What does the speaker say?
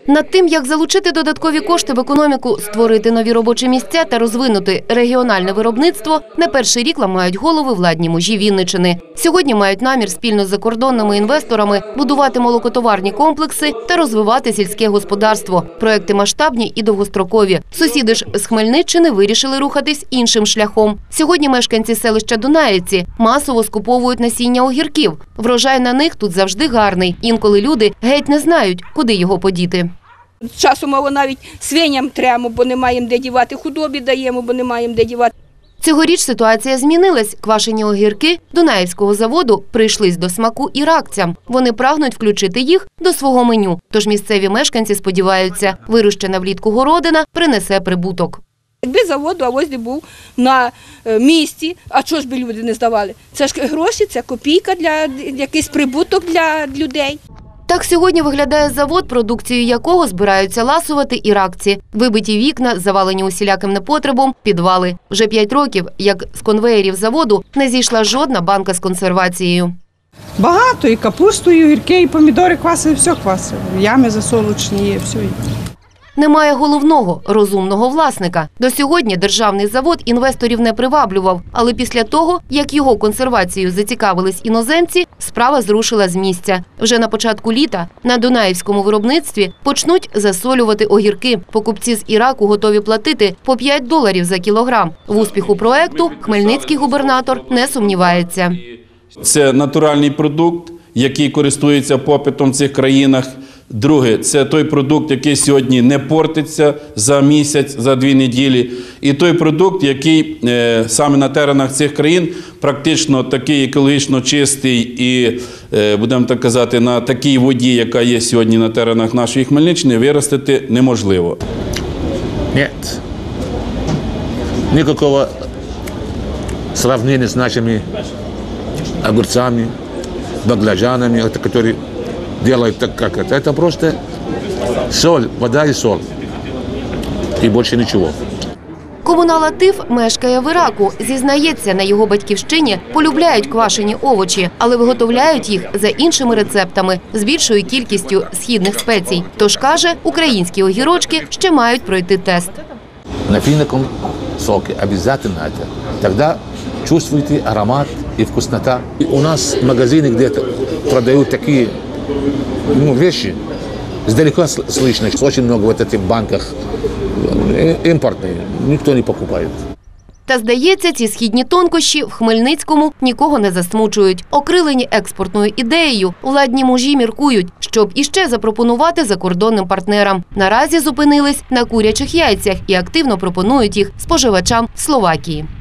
Над тим, як залучити додаткові кошти в економіку, створити нові робочі місця та розвинути регіональне виробництво, не перший рік ламають голови владні мужі Вінниччини. Сьогодні мають намір спільно з закордонними інвесторами будувати молокотоварні комплекси та розвивати сільське господарство. Проекти масштабні і довгострокові. Сусіди ж з Хмельниччини вирішили рухатись іншим шляхом. Сьогодні мешканці селища Дунаївці масово скуповують насіння огірків. Врожай на них тут завжди гарний. Інколи люди геть не знають, куди його подіти. Часом навіть свиням треба, бо не маємо де дівати, худобі даємо, бо не маємо де дівати. Цьогоріч ситуація змінилась. Квашені огірки Дунаївського заводу прийшлись до смаку іракцям. Вони прагнуть включити їх до свого меню. Тож місцеві мешканці сподіваються, вирощена влітку городина принесе прибуток. Якби завод авось був на місці, а чого ж би люди не здавали? Це ж гроші, це копійка, якийсь прибуток для людей. Так сьогодні виглядає завод, продукцію якого збираються ласувати іракці. Вибиті вікна, завалені усіляким непотребом, підвали. Вже 5 років, як з конвеєрів заводу, не зійшла жодна банка з консервацією. Багато, і капусту, і огірки, і помідори квасили, все квасили. Ями засолочені є, все. Немає головного – розумного власника. До сьогодні державний завод інвесторів не приваблював. Але після того, як його консервацією зацікавились іноземці, справа зрушила з місця. Вже на початку літа на дунаївському виробництві почнуть засолювати огірки. Покупці з Іраку готові платити по $5 за кілограм. В успіху проекту хмельницький губернатор не сумнівається. Це натуральний продукт, який користується попитом в цих країнах. Друге – це той продукт, який сьогодні не портиться за місяць, за 2 неділі. І той продукт, який саме на теренах цих країн практично такий екологічно чистий і, будемо так казати, на такій воді, яка є сьогодні на теренах нашої Хмельниччини, виростити неможливо. Ні. Ніякого сравнення з нашими огурцами, баклажанами, які делают так, как это. Это просто соль, вода и соль. И больше ничего. Комунал Атиф мешкає в Іраку. Зізнається, на його батьківщині полюбляють квашені овочі, але виготовляють їх за іншими рецептами, з більшою кількістю східних спецій. Тож, каже, українські огірочки ще мають пройти тест. На финиковом соке обязательно это. Тогда чувствуете аромат и вкуснота. И у нас магазины где-то продают такие вещи, издалека слышно, очень много в этих банках импортные, никто не покупает. Та, здається, ці східні тонкощі в Хмельницькому нікого не засмучують. Окрилені експортною ідеєю, владні мужі міркують, щоб іще запропонувати закордонним партнерам. Наразі зупинились на курячих яйцях і активно пропонують їх споживачам Словакії.